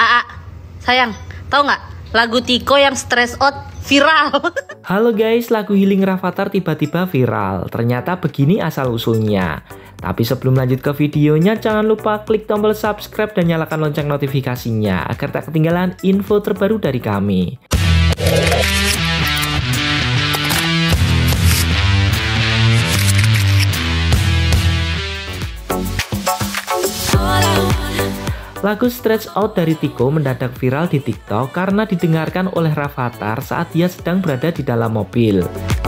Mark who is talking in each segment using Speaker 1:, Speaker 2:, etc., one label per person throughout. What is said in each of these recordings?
Speaker 1: Aa, sayang, tahu nggak lagu Tiko yang Stress Out viral?
Speaker 2: Halo guys, lagu Healing Rafattar tiba-tiba viral. Ternyata begini asal-usulnya. Tapi sebelum lanjut ke videonya, jangan lupa klik tombol subscribe dan nyalakan lonceng notifikasinya agar tak ketinggalan info terbaru dari kami. Lagu Stretch Out dari Tiko mendadak viral di TikTok karena didengarkan oleh Rafattar saat dia sedang berada di dalam mobil.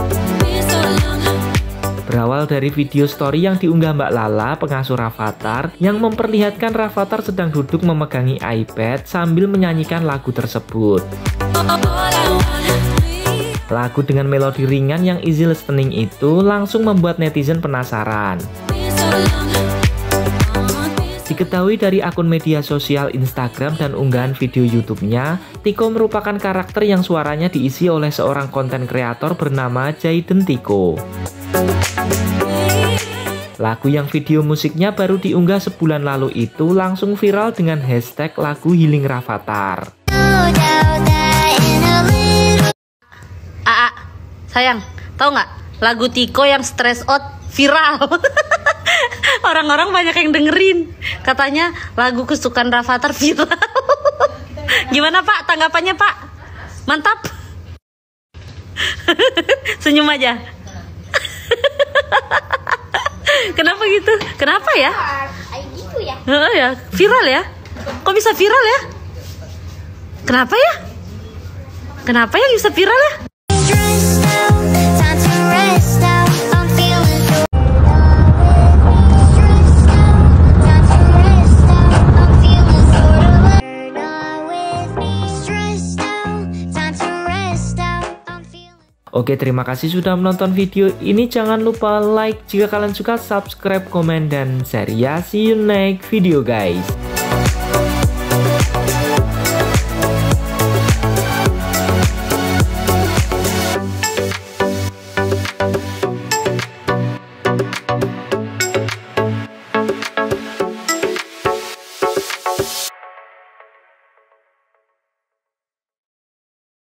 Speaker 2: Berawal dari video story yang diunggah Mbak Lala, pengasuh Rafattar, yang memperlihatkan Rafattar sedang duduk memegangi iPad sambil menyanyikan lagu tersebut. Lagu dengan melodi ringan yang easy listening itu langsung membuat netizen penasaran. Diketahui dari akun media sosial Instagram dan unggahan video YouTube-nya, Tiko merupakan karakter yang suaranya diisi oleh seorang konten kreator bernama Jaiden Tiko. Lagu yang video musiknya baru diunggah sebulan lalu itu langsung viral dengan hashtag lagu Healing Rafattar.
Speaker 1: Aa, sayang, tahu nggak lagu Tiko yang Stress Out viral? Orang-orang banyak yang dengerin. Katanya lagu kesukaan Rafattar viral. Gimana Pak tanggapannya Pak? Mantap. Senyum aja. Kenapa gitu? Kenapa ya?
Speaker 3: Gitu ya?
Speaker 1: Ya, viral ya? Kok bisa viral ya? Kenapa ya? Kenapa ya bisa viral ya?
Speaker 2: Oke, terima kasih sudah menonton video ini. Jangan lupa like jika kalian suka, subscribe, komen, dan share ya. See you next video guys.